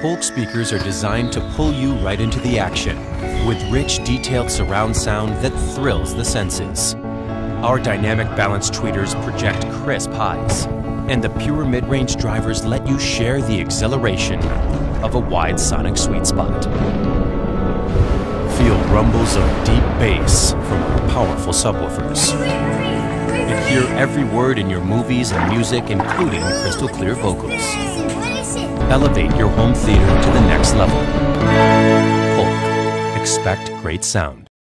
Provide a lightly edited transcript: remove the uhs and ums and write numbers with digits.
Polk speakers are designed to pull you right into the action, with rich, detailed surround sound that thrills the senses. Our dynamic balance tweeters project crisp highs, and the pure mid-range drivers let you share the exhilaration of a wide sonic sweet spot. Feel rumbles of deep bass from our powerful subwoofers. And hear every word in your movies and music, including crystal clear vocals. Elevate your home theater to the next level. Polk. Expect great sound.